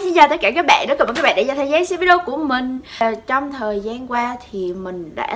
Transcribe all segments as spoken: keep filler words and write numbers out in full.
Xin chào tất cả các bạn, rất cảm ơn các bạn đã dành thời gian xem video của mình. à, Trong thời gian qua thì mình đã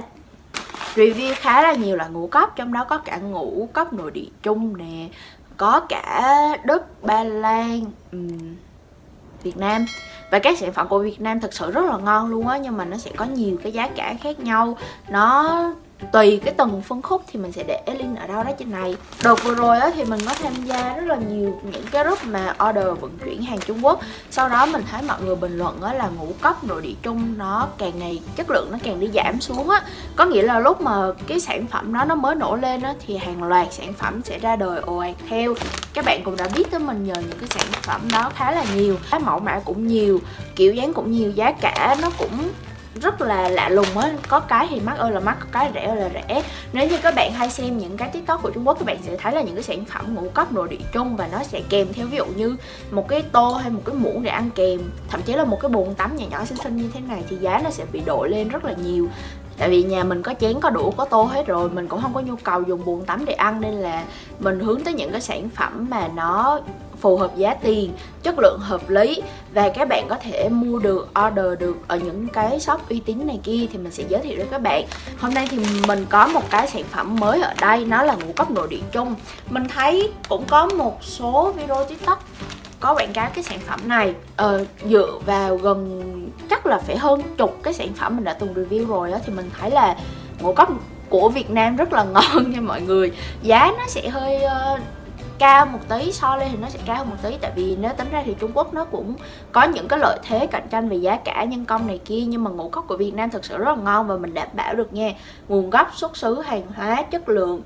review khá là nhiều loại ngũ cốc, trong đó có cả ngũ cốc nội địa Trung nè, có cả Đức, Ba Lan, um, Việt Nam. Và các sản phẩm của Việt Nam thật sự rất là ngon luôn á, nhưng mà nó sẽ có nhiều cái giá cả khác nhau. Nó tùy cái từng phân khúc thì mình sẽ để link ở đâu đó trên này. Đợt vừa rồi á thì mình có tham gia rất là nhiều những cái group mà order vận chuyển hàng Trung Quốc. Sau đó mình thấy mọi người bình luận á là ngũ cốc nội địa Trung nó càng ngày chất lượng nó càng đi giảm xuống á. Có nghĩa là lúc mà cái sản phẩm đó nó mới nổ lên á thì hàng loạt sản phẩm sẽ ra đời ồ ạt theo. Các bạn cũng đã biết tới mình nhờ những cái sản phẩm đó khá là nhiều. Cái mẫu mã cũng nhiều, kiểu dáng cũng nhiều, giá cả nó cũng rất là lạ lùng á, có cái thì mắc ơi là mắc, có cái rẻ ơi là rẻ. Nếu như các bạn hay xem những cái TikTok của Trung Quốc, các bạn sẽ thấy là những cái sản phẩm ngũ cốc nội địa Trung và nó sẽ kèm theo ví dụ như một cái tô hay một cái muỗng để ăn kèm, thậm chí là một cái bồn tắm nhỏ nhỏ xinh xinh như thế này thì giá nó sẽ bị đội lên rất là nhiều. Tại vì nhà mình có chén, có đũa, có tô hết rồi, mình cũng không có nhu cầu dùng bồn tắm để ăn, nên là mình hướng tới những cái sản phẩm mà nó phù hợp giá tiền, chất lượng hợp lý và các bạn có thể mua được, order được ở những cái shop uy tín này kia thì mình sẽ giới thiệu đến các bạn. Hôm nay thì mình có một cái sản phẩm mới ở đây, nó là ngũ cốc nội địa Trung. Mình thấy cũng có một số video TikTok có quảng cáo cái sản phẩm này, ờ, dựa vào gần chắc là phải hơn chục cái sản phẩm mình đã từng review rồi á, thì mình thấy là ngũ cốc của Việt Nam rất là ngon nha mọi người. Giá nó sẽ hơi uh, cao một tí, so lên thì nó sẽ cao hơn một tí, tại vì nếu tính ra thì Trung Quốc nó cũng có những cái lợi thế cạnh tranh về giá cả, nhân công này kia, nhưng mà ngũ cốc của Việt Nam thực sự rất là ngon và mình đảm bảo được nha, nguồn gốc xuất xứ hàng hóa, chất lượng,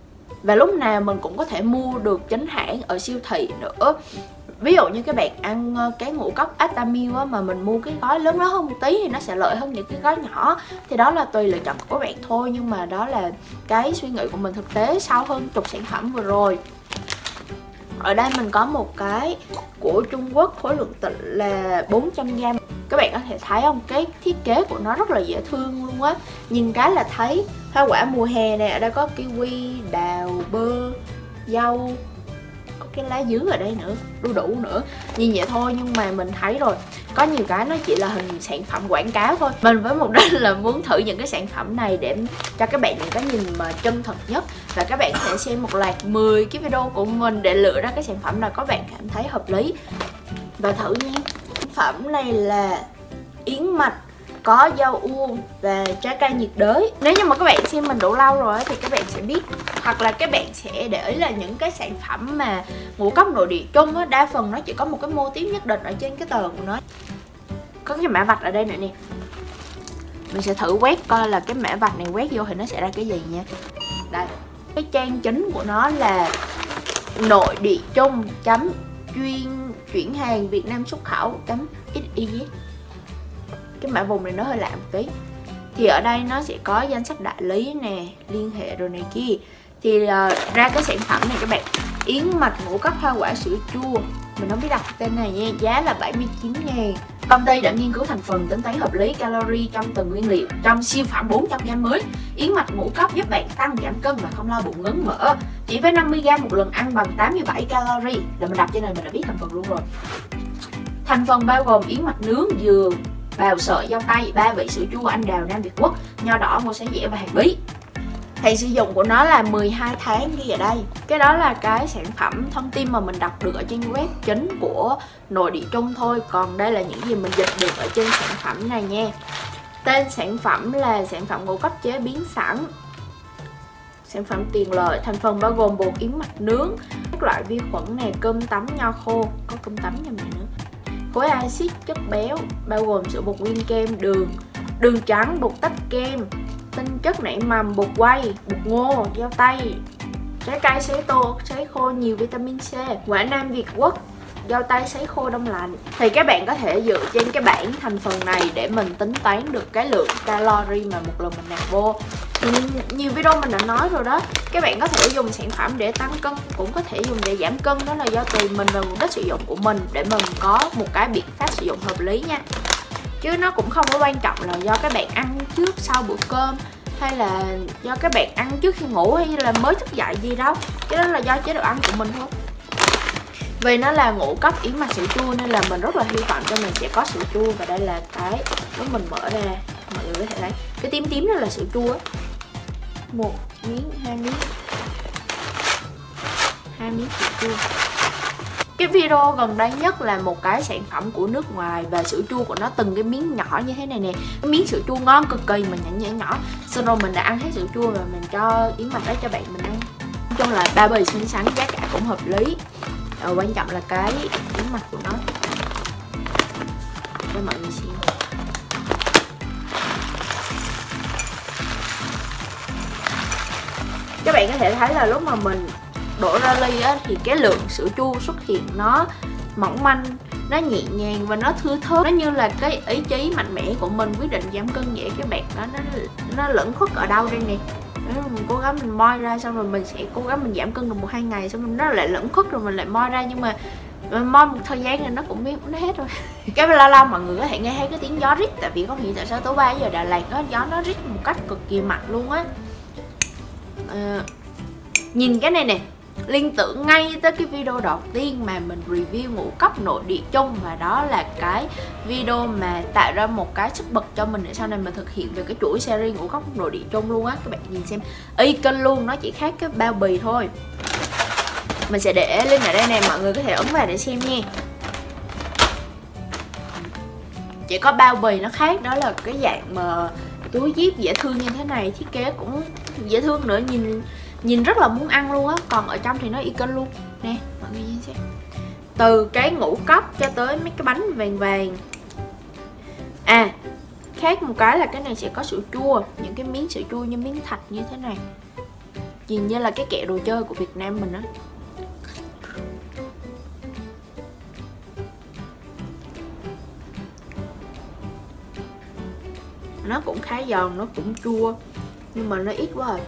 và lúc nào mình cũng có thể mua được chính hãng ở siêu thị nữa. Ví dụ như các bạn ăn cái ngũ cốc Atamil á, mà mình mua cái gói lớn hơn một tí thì nó sẽ lợi hơn những cái gói nhỏ, thì đó là tùy lựa chọn của các bạn thôi, nhưng mà đó là cái suy nghĩ của mình thực tế sau hơn chục sản phẩm vừa rồi. Ở đây mình có một cái của Trung Quốc khối lượng tịnh là bốn trăm gam. Các bạn có thể thấy không, cái thiết kế của nó rất là dễ thương luôn á. Nhìn cái là thấy hoa quả mùa hè nè, ở đây có kiwi, đào, bơ, dâu, có cái lá dứa ở đây nữa, đu đủ nữa. Nhìn vậy thôi nhưng mà mình thấy rồi, có nhiều cái nó chỉ là hình sản phẩm quảng cáo thôi. Mình với mục đích là muốn thử những cái sản phẩm này để cho các bạn những cái nhìn mà chân thật nhất, và các bạn có thể xem một loạt mười cái video của mình để lựa ra cái sản phẩm nào các bạn cảm thấy hợp lý và thử nha. Sản phẩm này là yến mạch, có dâu uông và trái cây nhiệt đới. Nếu như mà các bạn xem mình đủ lâu rồi thì các bạn sẽ biết, hoặc là các bạn sẽ để ý là những cái sản phẩm mà ngũ cốc nội địa Trung á, đa phần nó chỉ có một cái mô típ nhất định ở trên cái tờ của nó. Có cái mã vạch ở đây nữa nè, mình sẽ thử quét coi là cái mã vạch này quét vô thì nó sẽ ra cái gì nha. Đây, cái trang chính của nó là nội địa Trung chấm chuyên chuyển hàng Việt Nam xuất khẩu chấm xyz. Cái mã vùng này nó hơi lạ một tí. Thì ở đây nó sẽ có danh sách đại lý nè, liên hệ rồi này kia. Thì uh, ra cái sản phẩm này các bạn, yến mạch ngũ cốc hoa quả sữa chua, mình không biết đọc tên này nha, giá là bảy mươi chín ngàn. Công ty đã nghiên cứu thành phần, tính toán hợp lý calorie trong từng nguyên liệu. Trong siêu phẩm bốn trăm gam mới, yến mạch ngũ cốc giúp bạn tăng giảm cân và không lo bụng ngấn mỡ. Chỉ với năm mươi gam một lần ăn bằng tám mươi bảy calorie. Là mình đọc trên này mình đã biết thành phần luôn rồi. Thành phần bao gồm yến mạch nướng, dừa, bào sợi, dâu tây, ba vị sữa chua anh đào Nam Việt Quốc, nho đỏ, ngô sấy dẻ và hạt bí. Thời sử dụng của nó là mười hai tháng ghi ở đây. Cái đó là cái sản phẩm thông tin mà mình đọc được ở trên web chính của nội địa Trung thôi. Còn đây là những gì mình dịch được ở trên sản phẩm này nha. Tên sản phẩm là sản phẩm ngũ cốc chế biến sẵn. Sản phẩm tiền lợi, thành phần bao gồm bột yến mạch nướng, các loại vi khuẩn này, cơm tấm, nho khô, có cơm tấm trong này nữa. Khối axit chất béo bao gồm sữa bột nguyên kem, đường, đường trắng, bột tách kem, tinh chất nảy mầm, bột quay, bột ngô, dâu tây, trái cây sấy tô, sấy khô nhiều vitamin C, quả Nam Việt Quốc, dâu tây sấy khô đông lạnh. Thì các bạn có thể dựa trên cái bảng thành phần này để mình tính toán được cái lượng calorie mà một lần mình nạp vô. Nhiều video mình đã nói rồi đó, các bạn có thể dùng sản phẩm để tăng cân, cũng có thể dùng để giảm cân, đó là do tùy mình và mục đích sử dụng của mình, để mình có một cái biện pháp sử dụng hợp lý nha. Chứ nó cũng không có quan trọng là do các bạn ăn trước sau bữa cơm, hay là do các bạn ăn trước khi ngủ, hay là mới thức dậy gì đâu. Cái đó là do chế độ ăn của mình thôi. Vì nó là ngũ cốc yến mạch sữa chua nên là mình rất là hy vọng cho mình sẽ có sữa chua. Và đây là cái lúc mình mở ra mọi người có thể thấy cái tím tím đó là sữa chua. Một miếng, hai miếng, hai miếng sữa chua. Cái video gần đây nhất là một cái sản phẩm của nước ngoài và sữa chua của nó từng cái miếng nhỏ như thế này nè. Cái miếng sữa chua ngon cực kỳ mà nhỏ nhỏ nhỏ. Sau rồi mình đã ăn hết sữa chua và mình cho yến mạch đó cho bạn mình ăn. Nói chung là bao bì xinh xắn, giá cả cũng hợp lý. Ờ, quan trọng là cái yến mạch của nó. Cho mọi người xem. Các bạn có thể thấy là lúc mà mình đổ ra ly á, thì cái lượng sữa chua xuất hiện nó mỏng manh, nó nhẹ nhàng và nó thưa thớt. Nó như là cái ý chí mạnh mẽ của mình quyết định giảm cân vậy các bạn. Đó, nó nó lẫn khuất ở đâu đây nè. Đó, mình cố gắng mình moi ra, xong rồi mình sẽ cố gắng mình giảm cân được một hai ngày, xong rồi nó lại lẫn khuất rồi mình lại moi ra, nhưng mà moi một thời gian rồi nó cũng biết nó hết rồi. Cái lâu lâu mọi người có thể nghe thấy cái tiếng gió rít, tại vì có nghĩ tại sao tối ba giờ Đà Lạt đó gió nó rít một cách cực kỳ mạnh luôn á. À, nhìn cái này nè, liên tưởng ngay tới cái video đầu tiên mà mình review ngũ cốc nội địa chung, và đó là cái video mà tạo ra một cái sức bật cho mình để sau này mình thực hiện về cái chuỗi series ngũ cốc nội địa chung luôn á. Các bạn nhìn xem y kênh luôn, nó chỉ khác cái bao bì thôi. Mình sẽ để link ở đây nè, mọi người có thể ấn vào để xem nha. Chỉ có bao bì nó khác, đó là cái dạng mà túi zip dễ thương như thế này, thiết kế cũng dễ thương nữa, nhìn nhìn rất là muốn ăn luôn á. Còn ở trong thì nó y kênh luôn nè, mọi người nhìn xem, từ cái ngũ cốc cho tới mấy cái bánh vàng vàng. À, khác một cái là cái này sẽ có sữa chua, những cái miếng sữa chua như miếng thạch như thế này, nhìn như là cái kẹo đồ chơi của Việt Nam mình á. Nó cũng khá giòn, nó cũng chua, nhưng mà nó ít quá rồi.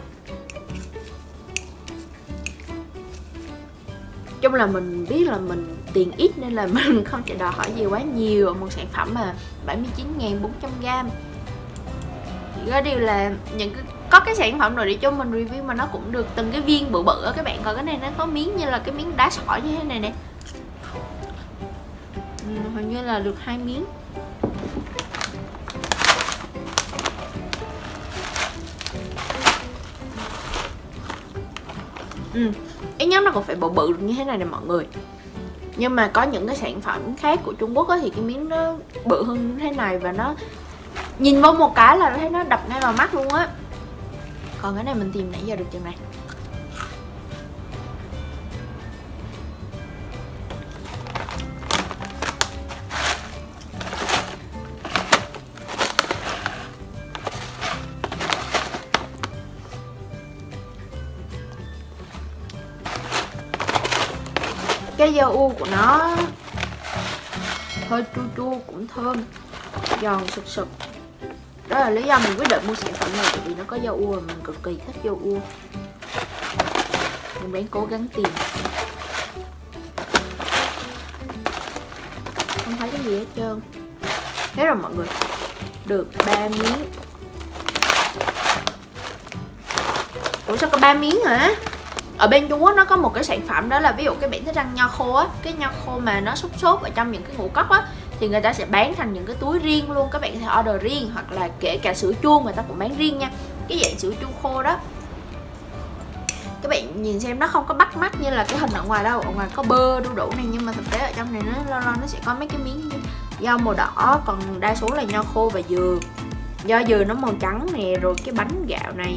Chung là mình biết là mình tiền ít nên là mình không thể đòi hỏi gì quá nhiều ở một sản phẩm mà bảy mươi chín nghìn bốn trăm gram. Chỉ có điều là những cái, có cái sản phẩm rồi để cho mình review mà nó cũng được từng cái viên bự bự á các bạn. Còn cái này nó có miếng như là cái miếng đá sỏi như thế này nè. Ừ, hình như là được hai miếng. Ừ, ít nhất nó cũng phải bự bự như thế này nè mọi người. Nhưng mà có những cái sản phẩm khác của Trung Quốc á, thì cái miếng nó bự hơn như thế này và nó nhìn vô một cái là thấy nó đập ngay vào mắt luôn á. Còn cái này mình tìm nãy giờ được chừng này. Cái dao u của nó hơi chua chua cũng thơm, giòn sực sực. Đó là lý do mình quyết định mua sản phẩm này, tại vì nó có dao u và mình cực kỳ thích dao u. Mình đang cố gắng tìm, không thấy cái gì hết trơn. Thế rồi mọi người, được ba miếng. Ủa sao có ba miếng hả? Ở bên Trung Quốc nó có một cái sản phẩm đó là ví dụ các bạn thích ăn nho khô á, cái nho khô mà nó xúc xốt ở trong những cái ngũ cốc á, thì người ta sẽ bán thành những cái túi riêng luôn. Các bạn có thể order riêng, hoặc là kể cả sữa chua người ta cũng bán riêng nha. Cái dạng sữa chua khô đó, các bạn nhìn xem nó không có bắt mắt như là cái hình ở ngoài đâu. Ở ngoài có bơ đu đủ này, nhưng mà thực tế ở trong này nó lo lo nó sẽ có mấy cái miếng rau màu đỏ, còn đa số là nho khô và dừa. Do dừa nó màu trắng nè, rồi cái bánh gạo này,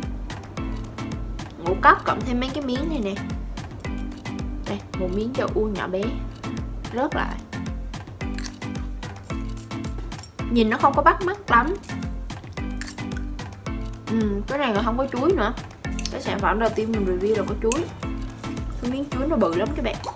ngũ cốc cộng thêm mấy cái miếng này nè. Đây, một miếng dầu u nhỏ bé rớt lại. Nhìn nó không có bắt mắt lắm. Ừ, cái này là không có chuối nữa. Cái sản phẩm đầu tiên mình review là có chuối. Cái miếng chuối nó bự lắm các bạn.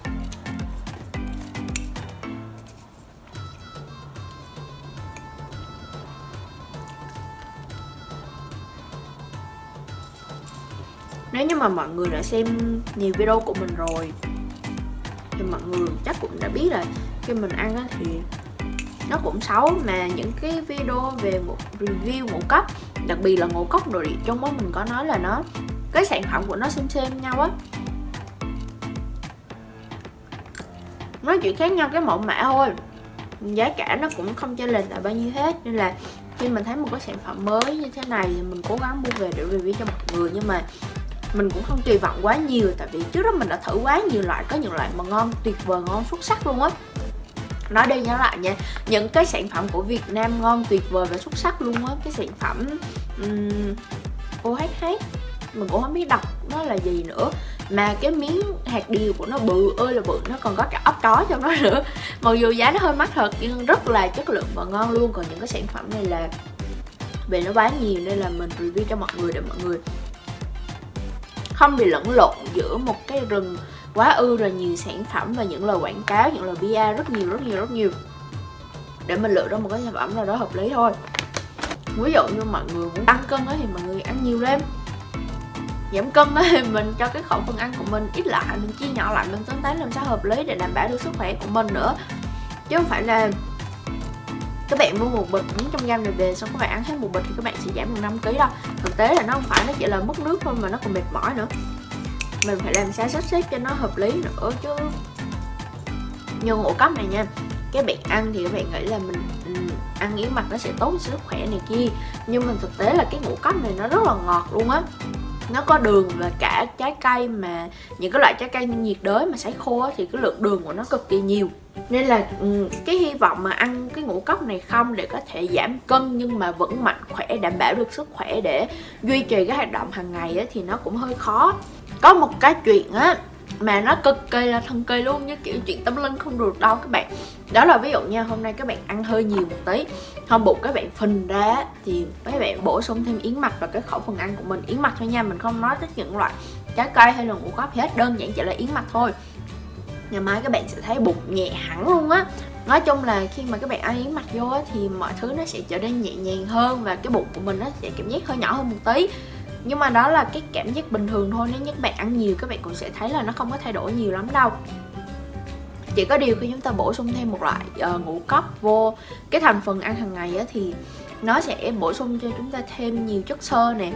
Nếu như mà mọi người đã xem nhiều video của mình rồi thì mọi người chắc cũng đã biết là khi mình ăn á thì nó cũng xấu. Mà những cái video về một review ngũ cốc, đặc biệt là ngũ cốc nội địa Trung á, mình có nói là nó cái sản phẩm của nó xem xem nhau á. nó chỉ khác nhau cái mẫu mã thôi, giá cả nó cũng không chênh lệch là bao nhiêu hết. Nên là khi mình thấy một cái sản phẩm mới như thế này thì mình cố gắng mua về để review cho mọi người, nhưng mà mình cũng không kỳ vọng quá nhiều, tại vì trước đó mình đã thử quá nhiều loại, có những loại mà ngon tuyệt vời, ngon xuất sắc luôn á. Nói đi nhớ lại nha, những cái sản phẩm của Việt Nam ngon tuyệt vời và xuất sắc luôn á. Cái sản phẩm um, ô hát hát mình cũng không biết đọc nó là gì nữa, mà cái miếng hạt điều của nó bự ơi là bự, nó còn có cả ốc chó trong đó nữa. Mặc dù giá nó hơi mắc thật nhưng rất là chất lượng và ngon luôn. Còn những cái sản phẩm này là vì nó bán nhiều nên là mình review cho mọi người để mọi người không bị lẫn lộn giữa một cái rừng quá ư là nhiều sản phẩm và những lời quảng cáo, những lời pê e rất nhiều rất nhiều rất nhiều, để mình lựa ra một cái sản phẩm nào đó hợp lý thôi. Ví dụ như mọi người muốn tăng cân thì mọi người ăn nhiều lên, giảm cân thì mình cho cái khẩu phần ăn của mình ít lại, mình chia nhỏ lại, mình tính toán làm sao hợp lý để đảm bảo được sức khỏe của mình nữa. Chứ không phải là các bạn mua một bịch bốn trăm gam này về xong các bạn ăn hết một bịch thì các bạn sẽ giảm được năm ki lô gam đâu. Thực tế là nó không phải nó chỉ là mất nước thôi mà nó còn mệt mỏi nữa. Mình phải làm sao sắp xếp cho nó hợp lý nữa chứ. Như ngũ cốc này nha, các bạn ăn thì các bạn nghĩ là mình um, ăn yến mạch nó sẽ tốt cho sức khỏe này kia, nhưng mà thực tế là cái ngũ cốc này nó rất là ngọt luôn á. Nó có đường và cả trái cây, mà những cái loại trái cây nhiệt đới mà sấy khô á, thì cái lượng đường của nó cực kỳ nhiều. Nên là cái hy vọng mà ăn cái ngũ cốc này không để có thể giảm cân nhưng mà vẫn mạnh khỏe, đảm bảo được sức khỏe để duy trì cái hoạt động hàng ngày á, thì nó cũng hơi khó. Có một cái chuyện á mà nó cực kỳ là thần kỳ luôn, như kiểu chuyện tâm linh không được đâu các bạn. Đó là ví dụ nha, hôm nay các bạn ăn hơi nhiều một tí, hôm bụng các bạn phình ra thì các bạn bổ sung thêm yến mạch vào cái khẩu phần ăn của mình. Yến mạch thôi nha, mình không nói tới những loại trái cây hay là ngũ cốc hết, đơn giản chỉ là yến mạch thôi. Ngày mai các bạn sẽ thấy bụng nhẹ hẳn luôn á. Nói chung là khi mà các bạn ăn yến mạch vô á, thì mọi thứ nó sẽ trở nên nhẹ nhàng hơn và cái bụng của mình nó sẽ cảm giác hơi nhỏ hơn một tí. Nhưng mà đó là cái cảm giác bình thường thôi, nếu như các bạn ăn nhiều các bạn cũng sẽ thấy là nó không có thay đổi nhiều lắm đâu. Chỉ có điều khi chúng ta bổ sung thêm một loại uh, ngũ cốc vô cái thành phần ăn hàng ngày á, thì nó sẽ bổ sung cho chúng ta thêm nhiều chất xơ nè,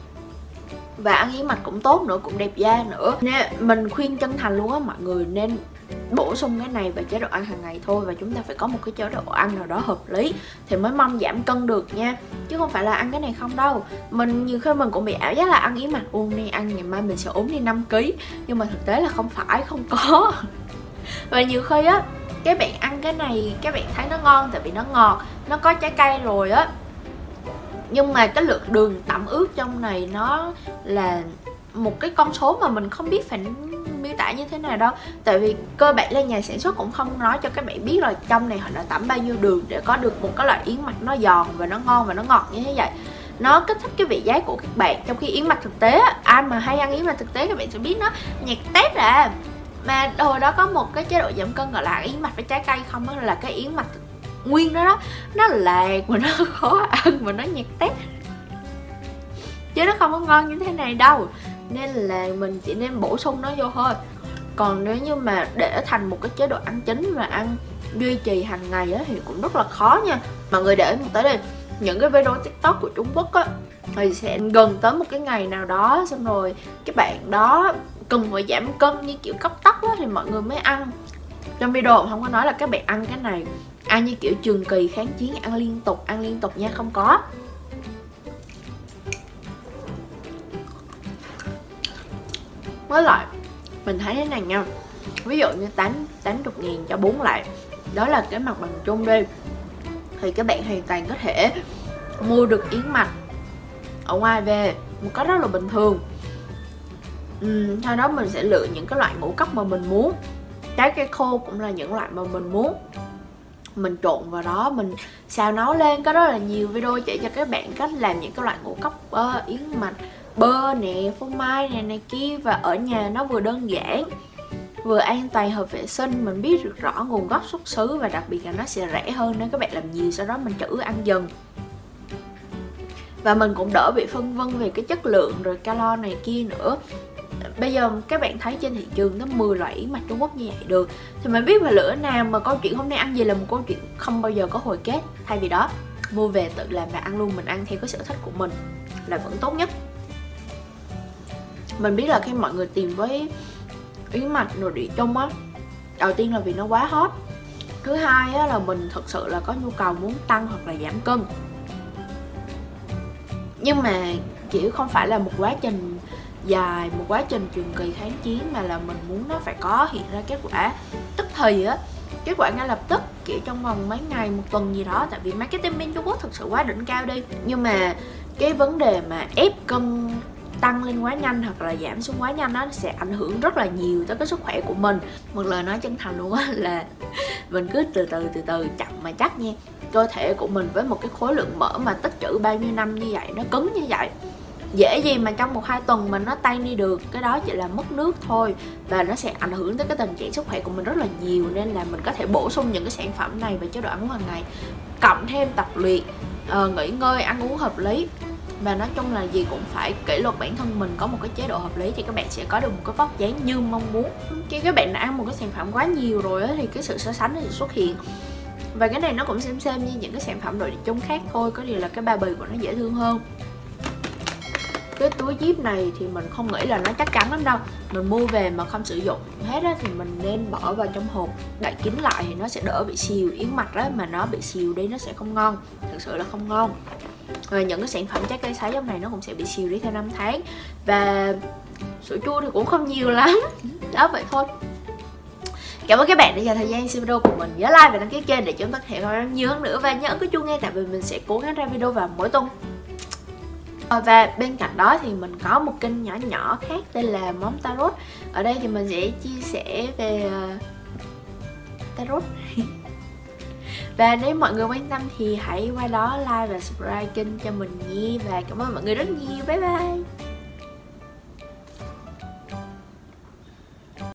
và ăn yến mạch cũng tốt nữa, cũng đẹp da nữa. Nên mình khuyên chân thành luôn á, mọi người nên bổ sung cái này vào chế độ ăn hàng ngày thôi. Và chúng ta phải có một cái chế độ ăn nào đó hợp lý thì mới mong giảm cân được nha, chứ không phải là ăn cái này không đâu. Mình nhiều khi mình cũng bị ảo giác là ăn yến mạch uống đi, ăn ngày mai mình sẽ ốm đi năm ki lô gam, nhưng mà thực tế là không phải, không có. Và nhiều khi á các bạn ăn cái này các bạn thấy nó ngon tại vì nó ngọt, nó có trái cây rồi á, nhưng mà cái lượng đường tẩm ướp trong này nó là một cái con số mà mình không biết phải miêu tả như thế nào đâu. Tại vì cơ bản là nhà sản xuất cũng không nói cho các bạn biết là trong này họ đã tẩm bao nhiêu đường để có được một cái loại yến mạch nó giòn và nó ngon và nó ngọt như thế vậy. Nó kích thích cái vị giác của các bạn. Trong khi yến mạch thực tế, ai mà hay ăn yến mạch thực tế các bạn sẽ biết nó nhạt tét à. Mà hồi đó có một cái chế độ giảm cân gọi là yến mạch với trái cây không, đó là cái yến mạch nguyên đó đó, nó lạc mà nó khó ăn mà nó nhạt tét, chứ nó không có ngon như thế này đâu. Nên là mình chỉ nên bổ sung nó vô thôi. Còn nếu như mà để thành một cái chế độ ăn chính và ăn duy trì hàng ngày á, thì cũng rất là khó nha. Mọi người để ý một tới đây, những cái video TikTok của Trung Quốc á, thì sẽ gần tới một cái ngày nào đó xong rồi cái bạn đó cần phải giảm cân như kiểu cấp tốc á, thì mọi người mới ăn. Trong video không có nói là các bạn ăn cái này ăn như kiểu trường kỳ kháng chiến, ăn liên tục ăn liên tục nha, không có. Với lại mình thấy thế này nha, ví dụ như tám mươi ngàn cho bốn loại, đó là cái mặt bằng chung đi, thì các bạn hoàn toàn có thể mua được yến mạch ở ngoài về một cách rất là bình thường. uhm, Sau đó mình sẽ lựa những cái loại ngũ cốc mà mình muốn. Trái cây khô cũng là những loại mà mình muốn, mình trộn vào đó, mình xào nấu lên. Có rất là nhiều video chỉ cho các bạn cách làm những cái loại ngũ cốc uh, yến mạch, bơ nè, phô mai nè này kia. Và ở nhà nó vừa đơn giản, vừa an toàn, hợp vệ sinh, mình biết được rõ nguồn gốc xuất xứ, và đặc biệt là nó sẽ rẻ hơn nếu các bạn làm nhiều, sau đó mình trữ ăn dần. Và mình cũng đỡ bị phân vân về cái chất lượng rồi calo này kia nữa. Bây giờ các bạn thấy trên thị trường có mười loại yến mạch Trung Quốc như vậy được, thì mình biết mà lửa nào. Mà câu chuyện hôm nay ăn gì là một câu chuyện không bao giờ có hồi kết. Thay vì đó, mua về tự làm và ăn luôn, mình ăn theo cái sở thích của mình là vẫn tốt nhất. Mình biết là khi mọi người tìm với yến mạch nội địa Trung á, Đầu tiên là vì nó quá hot. Thứ hai á, là mình thực sự là có nhu cầu muốn tăng hoặc là giảm cân. Nhưng mà kiểu không phải là một quá trình dài, một quá trình trường kỳ kháng chiến, mà là mình muốn nó phải có hiện ra kết quả tức thì á, kết quả ngay lập tức, kiểu trong vòng mấy ngày, một tuần gì đó. Tại vì marketing bên Trung Quốc thực sự quá đỉnh cao đi. Nhưng mà cái vấn đề mà ép cân tăng lên quá nhanh hoặc là giảm xuống quá nhanh đó sẽ ảnh hưởng rất là nhiều tới cái sức khỏe của mình. Một lời nói chân thành luôn á là mình cứ từ từ từ từ chậm mà chắc nha. Cơ thể của mình với một cái khối lượng mỡ mà tích trữ bao nhiêu năm như vậy, nó cứng như vậy, dễ gì mà trong một hai tuần mình nó tan đi được. Cái đó chỉ là mất nước thôi, và nó sẽ ảnh hưởng tới cái tình trạng sức khỏe của mình rất là nhiều. Nên là mình có thể bổ sung những cái sản phẩm này vào chế độ ăn uống hàng ngày, cộng thêm tập luyện, uh, nghỉ ngơi, ăn uống hợp lý. Và nói chung là gì cũng phải kỷ luật bản thân mình, có một cái chế độ hợp lý thì các bạn sẽ có được một cái vóc dáng như mong muốn. Khi các bạn đã ăn một cái sản phẩm quá nhiều rồi á, thì cái sự so sánh nó sẽ xuất hiện. Và cái này nó cũng xem xem như những cái sản phẩm nội địa chung khác thôi, có điều là cái bao bì của nó dễ thương hơn. Cái túi zip này thì mình không nghĩ là nó chắc chắn lắm đâu. Mình mua về mà không sử dụng hết á, thì mình nên bỏ vào trong hộp đậy kín lại thì nó sẽ đỡ bị xìu. Yến mạch á, mà nó bị xìu đi nó sẽ không ngon, thực sự là không ngon. Và những cái sản phẩm trái cây sấy giống này nó cũng sẽ bị xìu đi theo năm tháng. Và sữa chua thì cũng không nhiều lắm. Đó, vậy thôi. Cảm ơn các bạn đã dành thời gian xem video của mình. Nhớ like và đăng ký kênh để chúng ta có thể có nhiều hơn nữa. Và nhớ ấn cái chuông nghe, tại vì mình sẽ cố gắng ra video vào mỗi tuần. Và bên cạnh đó thì mình có một kênh nhỏ nhỏ khác tên là Mom Tarot. Ở đây thì mình sẽ chia sẻ về uh, Tarot. Và nếu mọi người quan tâm thì hãy qua đó like và subscribe kênh cho mình nhé. Và cảm ơn mọi người rất nhiều. Bye bye.